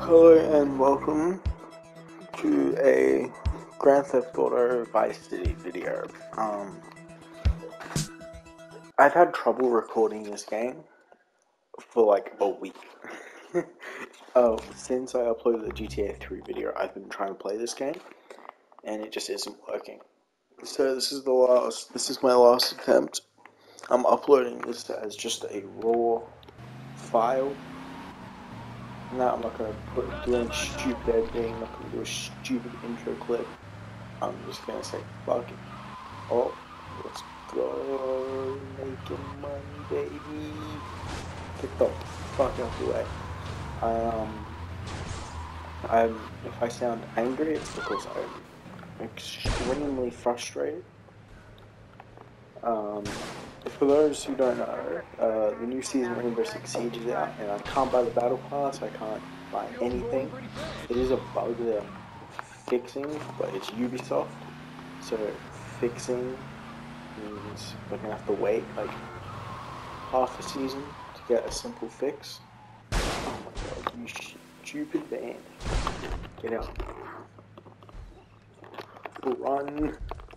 Hello and welcome to a Grand Theft Auto Vice City video. I've had trouble recording this game for like a week. Since I uploaded the GTA 3 video, I've been trying to play this game, and it just isn't working. So this is my last attempt. I'm uploading this as just a raw file. No, I'm not gonna do any stupid editing. I'm not gonna do a stupid intro clip. I'm just gonna say fuck it. Oh, let's go making money, baby. Get the fuck out the way. If I sound angry, it's because I'm extremely frustrated. For those who don't know, the new season of Rainbow Six Siege is out, and I can't buy the Battle Pass, I can't buy anything. It is a bug they're fixing, but it's Ubisoft, so fixing means we're gonna have to wait like half a season to get a simple fix. Oh my god, you stupid band. Get out. Run.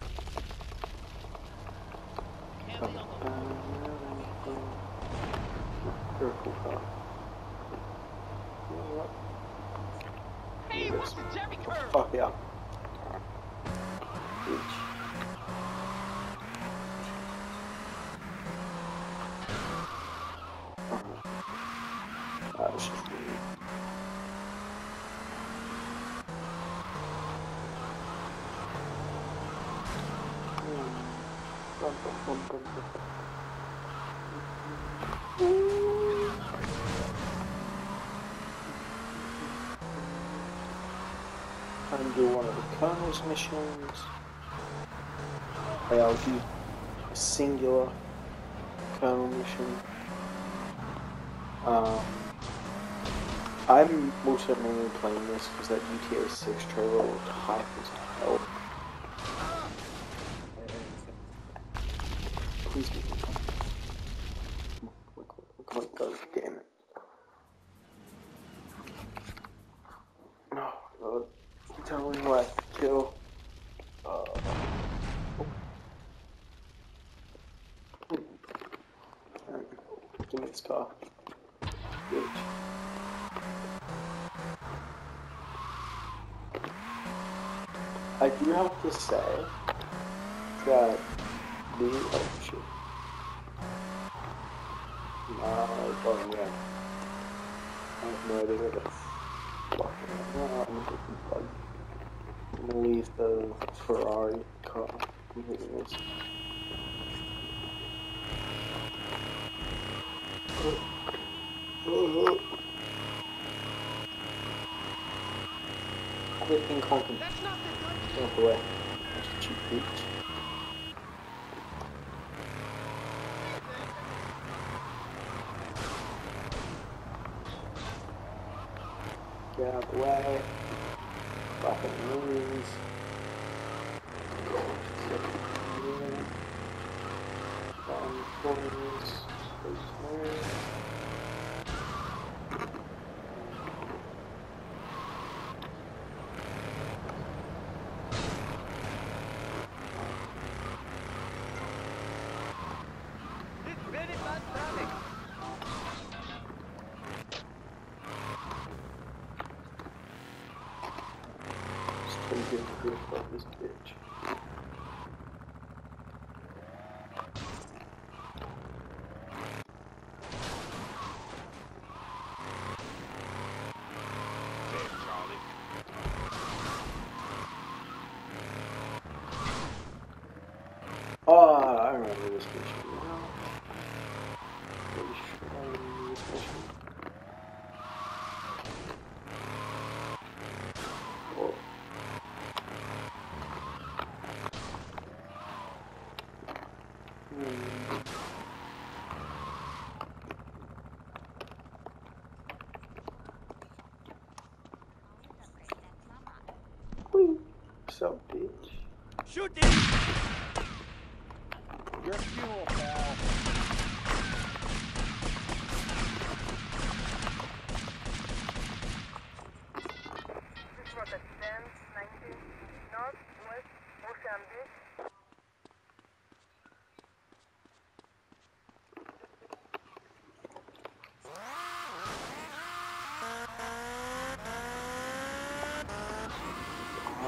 Very cool car. You know what? Hey, what's the Jerry curve? Fuck yeah. Bitch. That was just weird. And do one of the Colonel's missions. I'll do a singular Colonel mission. I'm also mainly playing this because that GTA 6 trailer looked hype as hell. Please give me. God damn it. Oh god. Tell me who I have to kill. Give me this car. Bitch. I do have to say that the oh shit. Oh yeah. I have no idea where the fuck I'm gonna leave the Ferrari car. Everything conquered. That's not the good. Get off the way. That's a cheap bitch. Get out the way. Fucking movies. Fuck this bitch. Oh, I remember this mission now. Pretty sure I remember this mission. Oh. What's up, bitch? Shoot it! Your fuel, pal.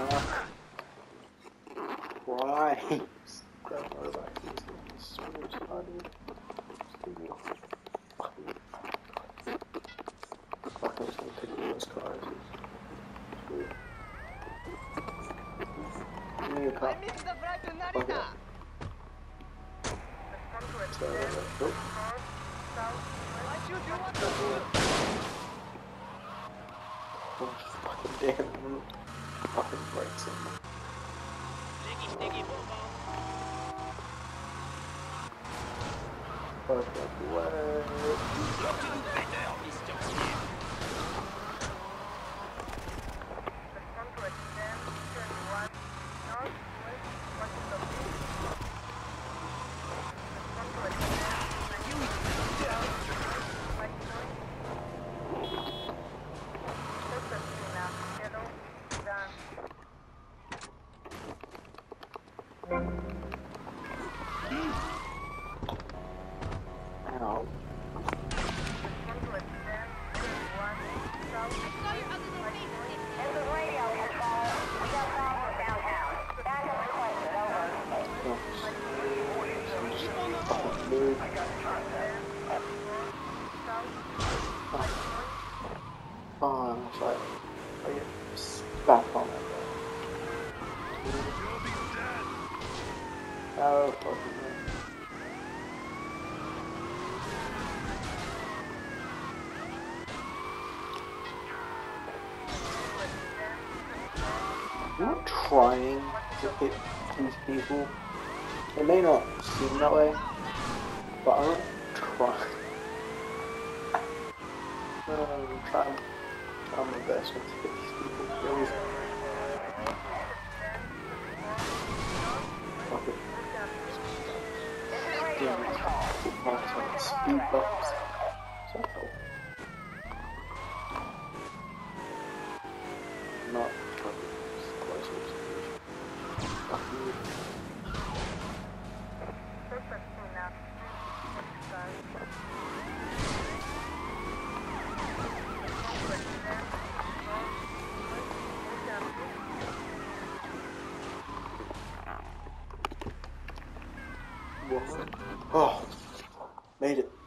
Christ. Grandmother back to this is so retarded. Just give me a fucking... Fuck, I'm just gonna pick up those cars. Give me a car. Fuck it. Nope. Oh, fucking damn. Fucking brakes in me. Fuck that way. Ow. Oh, I'm sorry. I get back on that. Oh, fucking man. I'm not trying to hit these people. It may not seem that way, but I'm not trying. I'm trying my best not to hit these people. Really. Fuck it. Damn it. Speed bumps. So help. Not fucking close to fuck you. Oh, made it.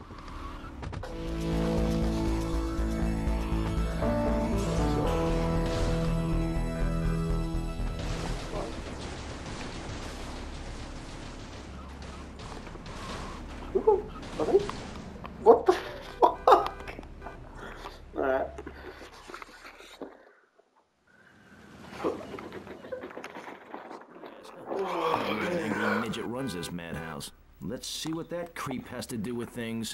Ooh, okay. What the fuck? Alright. An angry midget runs this madhouse. Let's see what that creep has to do with things.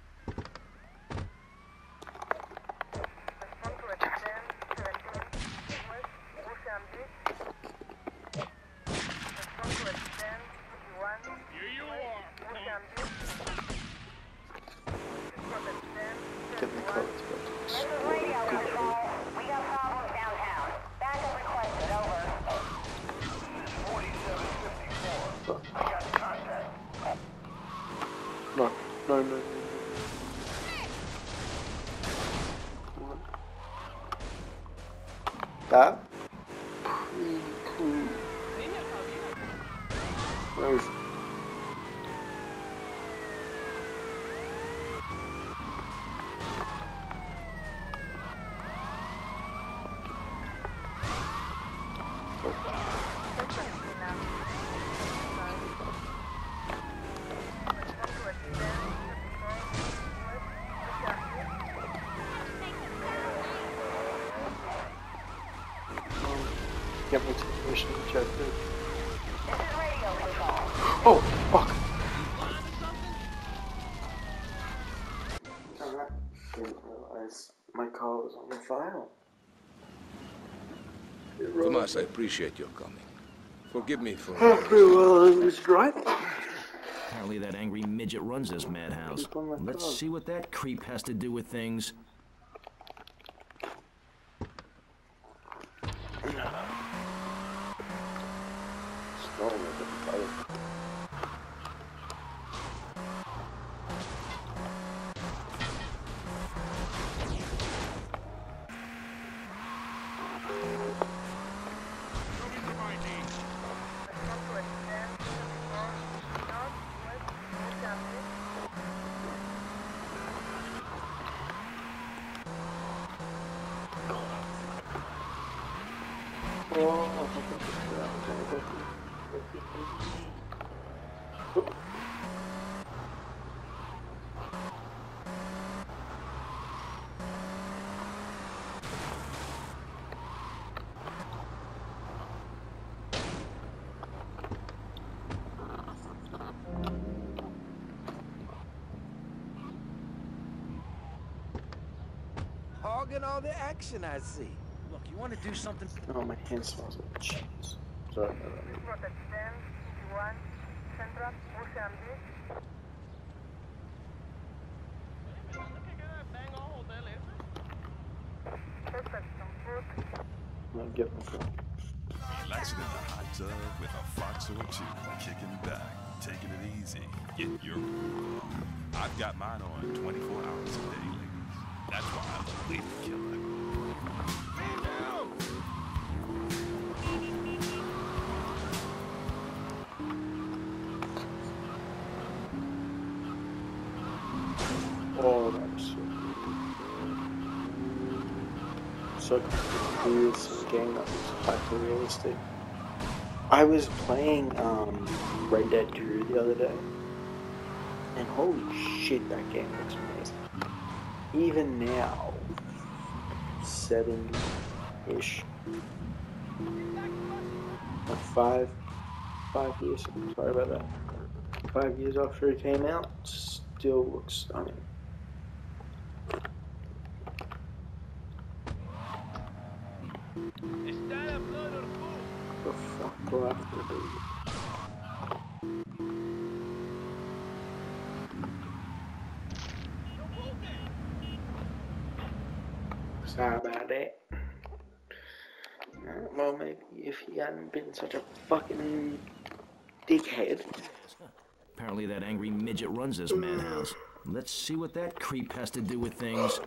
Get the codes, but Radio control. We got problems downtown. Backup requested, over. 4754. I got contact. no. That? Pretty cool. Where's... Get my situation checked. This is radio control. Oh, fuck! Alright. Didn't realize my call was on the file. Tomas, I appreciate your coming. Forgive me for... Well, I was driving. Apparently that angry midget runs this madhouse. Keep on my Let's dog. see what that creep has to do with things. Hogging all the action, I see. Look, you want to do something? Oh, my hand smells like cheese. Sorry about that. I'll get my phone. Relaxing in the hot tub with a fox or two, kicking back, taking it easy, getting your groove on. I've got mine on 24 hours a day, ladies. That's why I'm the lady killer. Oh, that's so good. This game that was hyper realistic. I was playing Red Dead 2 the other day, and holy shit, that game looks amazing. Even now, 7-ish, like 5 years. Sorry about that. 5 years after it came out, still looks stunning. The fuck do I have to do? Sorry about that. Well, maybe if he hadn't been such a fucking dickhead. Apparently that angry midget runs this madhouse. Let's see what that creep has to do with things.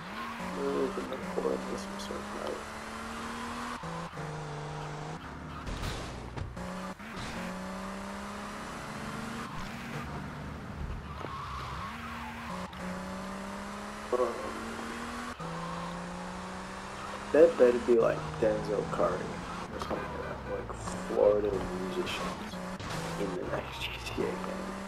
That better be like Denzel Curry or something like that, like Florida musicians in the next GTA game.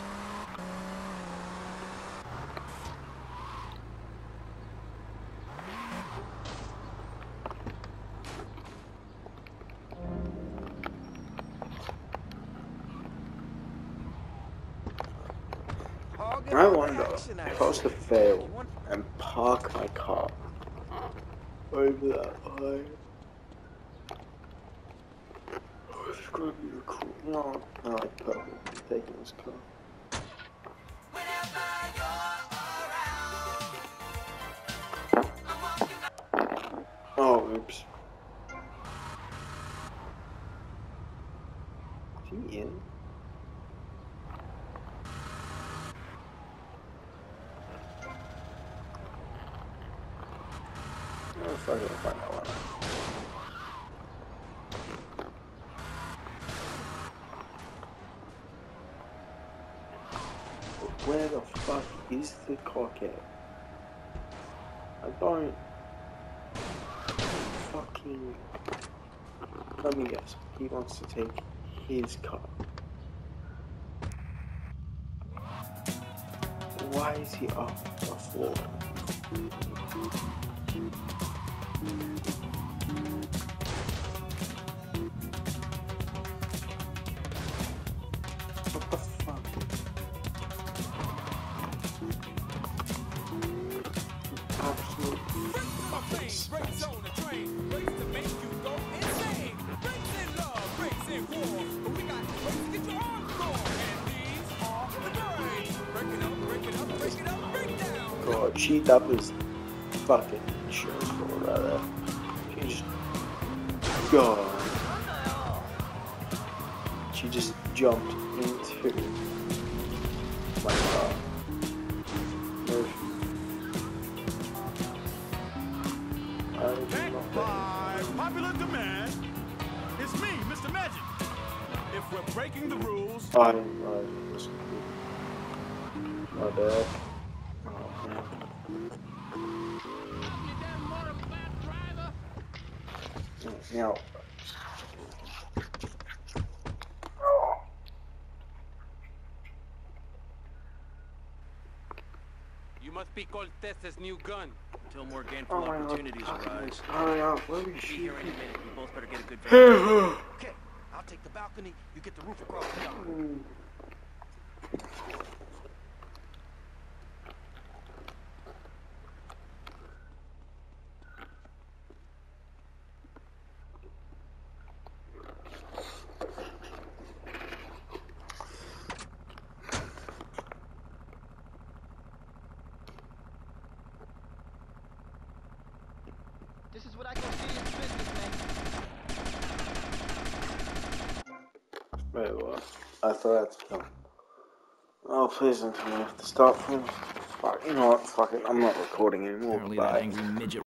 I wonder if I was to fail and park my car over that high. Oh, it's gonna be cool. No, I like purple. I'm taking this car. Oh, oops. Is he in? Oh, fuck it, I'll find that one. Where the fuck is the cockhead? I don't fucking... Let me guess. He wants to take his car. Why is he up the floor? What the fuck? Absolute fucking space. God, that was fucking insurance fraud right there. She just... God. She just jumped into my car. Back by popular demand, it's me, Mr. Magic. If we're breaking the rules... My bad. Oh, man. Now, Papi Cortez's new gun. Until more gainful opportunities arise. Hurry up, let me Be shoot here any you. minute. We both better get a good view. Okay, I'll take the balcony. You get the roof across the dock. This is what I call serious business, man. Wait, what? I thought that's... Oh, please don't tell me I have to stop. Fuck, you know what? Fuck it. I'm not recording anymore. Apparently Bye. that angry midget